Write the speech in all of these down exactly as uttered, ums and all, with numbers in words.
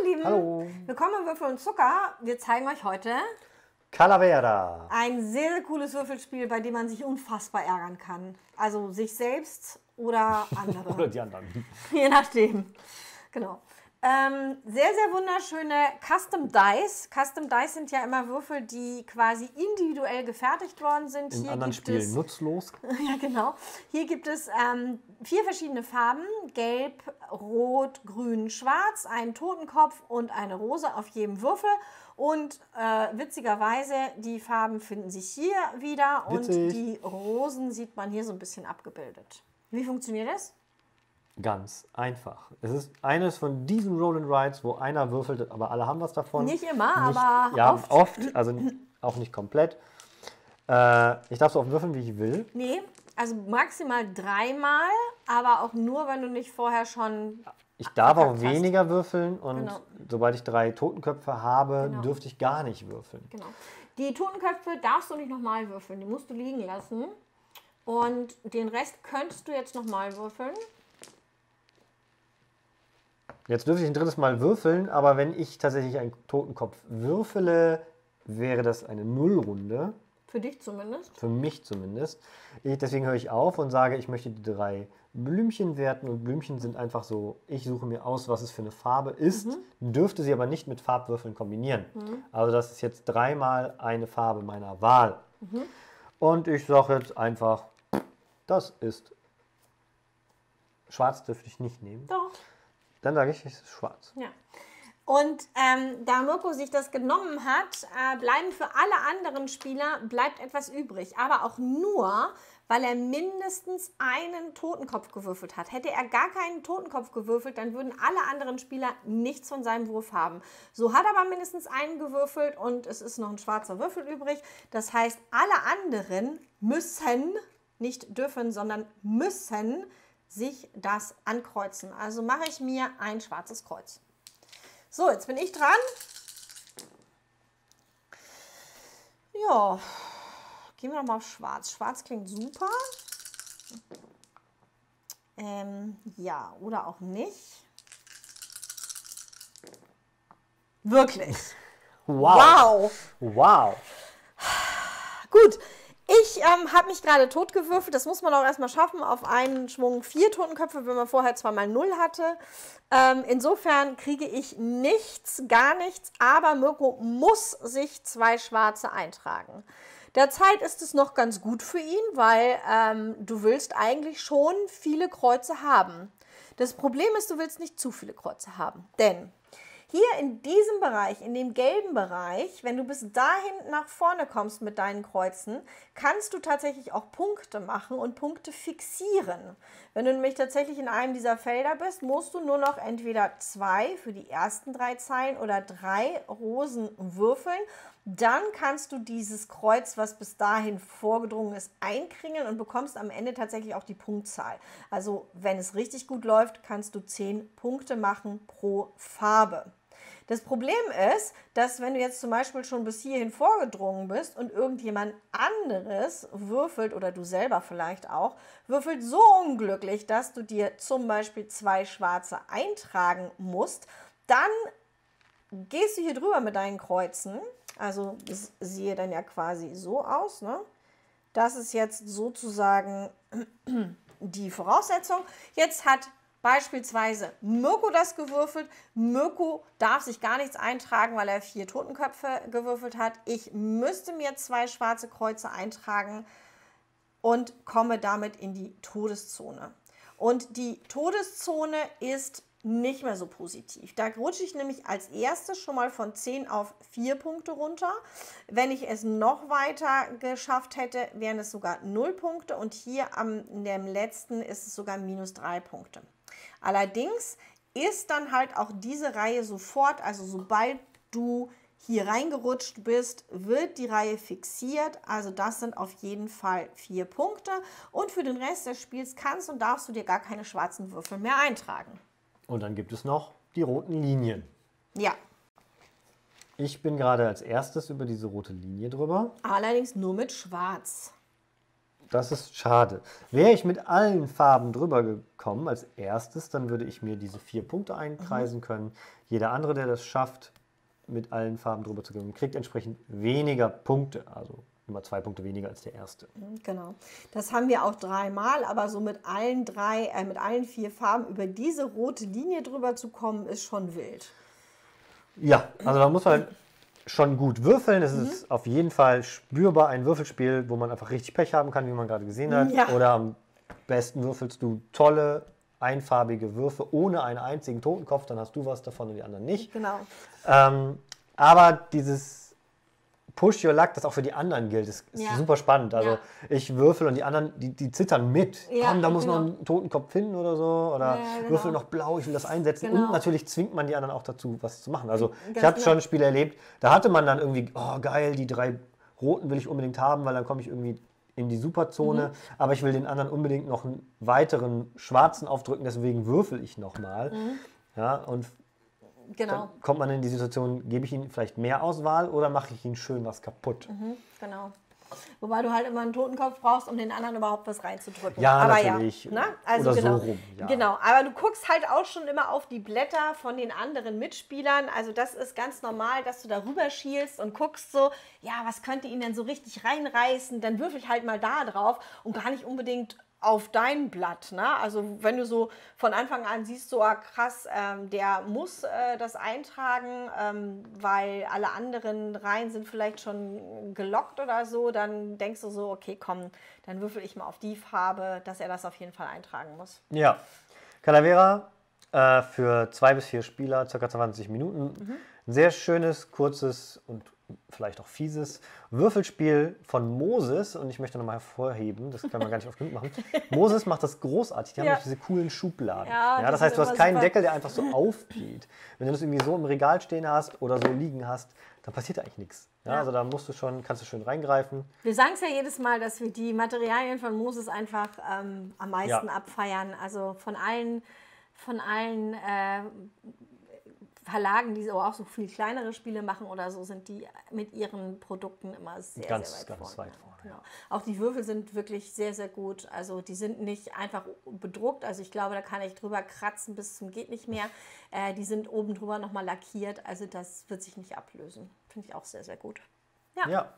Lieben, Hallo. willkommen im Würfel und Zucker. Wir zeigen euch heute Calavera. ein sehr, sehr cooles Würfelspiel, bei dem man sich unfassbar ärgern kann. Also sich selbst oder andere. Oder die anderen. Je nachdem. Genau. Ähm, sehr, sehr wunderschöne Custom Dice. Custom Dice sind ja immer Würfel, die quasi individuell gefertigt worden sind. In Hier anderen gibt Spielen es, nutzlos. ja, genau. Hier gibt es ähm, vier verschiedene Farben. Gelb, Rot, Grün, Schwarz, einen Totenkopf und eine Rose auf jedem Würfel. Und äh, witzigerweise, die Farben finden sich hier wieder. Witzig. Und die Rosen sieht man hier so ein bisschen abgebildet. Wie funktioniert das? Ganz einfach. Es ist eines von diesen Roll and Rides, wo einer würfelt, aber alle haben was davon. Nicht immer, Nicht, aber ja, oft. oft. Also auch nicht komplett. Äh, ich darf so oft würfeln, wie ich will. Nee, also maximal dreimal, aber auch nur, wenn du nicht vorher schon... Ich darf auch verkackt hast. weniger würfeln und Genau. sobald ich drei Totenköpfe habe, Genau. dürfte ich gar nicht würfeln. Genau. Die Totenköpfe darfst du nicht nochmal würfeln, die musst du liegen lassen. Und den Rest könntest du jetzt nochmal würfeln. Jetzt dürfte ich ein drittes Mal würfeln, aber wenn ich tatsächlich einen Totenkopf würfele, wäre das eine Nullrunde. Für dich zumindest. Für mich zumindest. Ich, deswegen höre ich auf und sage, ich möchte die drei Blümchen werten. Und Blümchen sind einfach so, ich suche mir aus, was es für eine Farbe ist, Mhm. dürfte sie aber nicht mit Farbwürfeln kombinieren. Mhm. Also das ist jetzt dreimal eine Farbe meiner Wahl. Mhm. Und ich sage jetzt einfach, das ist schwarz, dürfte ich nicht nehmen. Doch. Dann sage ich, es ist schwarz. Ja. Und ähm, da Mirko sich das genommen hat, äh, bleiben für alle anderen Spieler bleibt etwas übrig. Aber auch nur, weil er mindestens einen Totenkopf gewürfelt hat. Hätte er gar keinen Totenkopf gewürfelt, dann würden alle anderen Spieler nichts von seinem Wurf haben. So hat er aber mindestens einen gewürfelt und es ist noch ein schwarzer Würfel übrig. Das heißt, alle anderen müssen, nicht dürfen, sondern müssen sich das ankreuzen. Also mache ich mir ein schwarzes Kreuz. So, jetzt bin ich dran. Ja, gehen wir noch mal auf Schwarz. Schwarz klingt super. Ähm, ja, oder auch nicht. Wirklich. Wow. Wow. Wow. Gut. Ich ähm, habe mich gerade totgewürfelt, das muss man auch erstmal schaffen, auf einen Schwung vier Totenköpfe, wenn man vorher zweimal null hatte. Ähm, insofern kriege ich nichts, gar nichts, aber Mirko muss sich zwei schwarze eintragen. Derzeit ist es noch ganz gut für ihn, weil ähm, du willst eigentlich schon viele Kreuze haben. Das Problem ist, du willst nicht zu viele Kreuze haben, denn hier in diesem Bereich, in dem gelben Bereich, wenn du bis dahin nach vorne kommst mit deinen Kreuzen, kannst du tatsächlich auch Punkte machen und Punkte fixieren. Wenn du nämlich tatsächlich in einem dieser Felder bist, musst du nur noch entweder zwei für die ersten drei Zeilen oder drei Rosen würfeln. Dann kannst du dieses Kreuz, was bis dahin vorgedrungen ist, einkringeln und bekommst am Ende tatsächlich auch die Punktzahl. Also wenn es richtig gut läuft, kannst du zehn Punkte machen pro Farbe. Das Problem ist, dass wenn du jetzt zum Beispiel schon bis hierhin vorgedrungen bist und irgendjemand anderes würfelt, oder du selber vielleicht auch, würfelt so unglücklich, dass du dir zum Beispiel zwei schwarze eintragen musst, dann gehst du hier drüber mit deinen Kreuzen. Also das siehe dann ja quasi so aus, ne? Das ist jetzt sozusagen die Voraussetzung. Jetzt hat beispielsweise Mirko das gewürfelt. Mirko darf sich gar nichts eintragen, weil er vier Totenköpfe gewürfelt hat. Ich müsste mir zwei schwarze Kreuze eintragen und komme damit in die Todeszone. Und die Todeszone ist nicht mehr so positiv. Da rutsche ich nämlich als erstes schon mal von zehn auf vier Punkte runter. Wenn ich es noch weiter geschafft hätte, wären es sogar null Punkte und hier am in dem letzten ist es sogar minus drei Punkte. Allerdings ist dann halt auch diese Reihe sofort, also sobald du hier reingerutscht bist, wird die Reihe fixiert. Also das sind auf jeden Fall vier Punkte. Und für den Rest des Spiels kannst und darfst du dir gar keine schwarzen Würfel mehr eintragen. Und dann gibt es noch die roten Linien. Ja. Ich bin gerade als erstes über diese rote Linie drüber. Allerdings nur mit Schwarz. Das ist schade. Wäre ich mit allen Farben drüber gekommen als erstes, dann würde ich mir diese vier Punkte einkreisen mhm. können. Jeder andere, der das schafft, mit allen Farben drüber zu kommen, kriegt entsprechend weniger Punkte. Also immer zwei Punkte weniger als der erste. Genau. Das haben wir auch dreimal, aber so mit allen drei, äh, mit allen vier Farben über diese rote Linie drüber zu kommen, ist schon wild. Ja, also da muss man schon gut würfeln. Es mhm. ist auf jeden Fall spürbar ein Würfelspiel, wo man einfach richtig Pech haben kann, wie man gerade gesehen hat. Ja. Oder am besten würfelst du tolle, einfarbige Würfe ohne einen einzigen Totenkopf, dann hast du was davon und die anderen nicht. Genau. Ähm, aber dieses Push Your Luck, das auch für die anderen gilt, ist, ist ja. super spannend. Also ja. ich würfel und die anderen, die, die zittern mit. Ja, Komm, da muss genau. noch ein Totenkopf finden oder so. Oder ja, genau. würfel noch blau, ich will das einsetzen. Genau. Und natürlich zwingt man die anderen auch dazu, was zu machen. Also Ganz ich habe genau. schon Spiele erlebt, da hatte man dann irgendwie, oh geil, die drei roten will ich unbedingt haben, weil dann komme ich irgendwie in die Superzone. Mhm. Aber ich will den anderen unbedingt noch einen weiteren schwarzen aufdrücken, deswegen würfel ich nochmal. Mhm. Ja, und Genau. dann kommt man in die Situation, gebe ich ihnen vielleicht mehr Auswahl oder mache ich ihnen schön was kaputt? Mhm, genau. Wobei du halt immer einen Totenkopf brauchst, um den anderen überhaupt was reinzudrücken. Ja, aber natürlich. Ja, ne? Also oder genau. so rum. Ja. Genau, aber du guckst halt auch schon immer auf die Blätter von den anderen Mitspielern. Also das ist ganz normal, dass du da rüber schielst und guckst so, ja, was könnte ihn denn so richtig reinreißen? Dann würfel ich halt mal da drauf und gar nicht unbedingt auf dein Blatt. Ne? Also wenn du so von Anfang an siehst, so ah, krass, ähm, der muss äh, das eintragen, ähm, weil alle anderen Reihen sind vielleicht schon gelockt oder so, dann denkst du so, okay, komm, dann würfel ich mal auf die Farbe, dass er das auf jeden Fall eintragen muss. Ja, Calavera äh, für zwei bis vier Spieler, ca. zwanzig Minuten. Mhm. Ein sehr schönes, kurzes und vielleicht auch fieses Würfelspiel von Moses. Und ich möchte nochmal hervorheben, das kann man gar nicht oft genug machen. Moses macht das großartig. Die haben Ja. nämlich diese coolen Schubladen. Ja, Ja, das die heißt, du sind hast immer keinen super. Deckel, der einfach so aufgeht. Wenn du das irgendwie so im Regal stehen hast oder so liegen hast, dann passiert da eigentlich nichts. Ja, Ja. Also da musst du schon, kannst du schön reingreifen. Wir sagen es ja jedes Mal, dass wir die Materialien von Moses einfach ähm, am meisten Ja. abfeiern. Also von allen, von allen äh, Verlagen, die so auch so viel kleinere Spiele machen oder so, sind die mit ihren Produkten immer sehr, Ganz, sehr weit ganz vorne. weit vorne, Genau. ja. Auch die Würfel sind wirklich sehr, sehr gut. Also die sind nicht einfach bedruckt. Also ich glaube, da kann ich drüber kratzen bis zum geht nicht mehr. Äh, die sind oben drüber nochmal lackiert. Also das wird sich nicht ablösen. Finde ich auch sehr, sehr gut. Ja, Ja.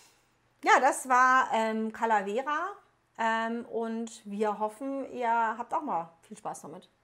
ja das war ähm, Calavera. Ähm, und wir hoffen, ihr habt auch mal viel Spaß damit.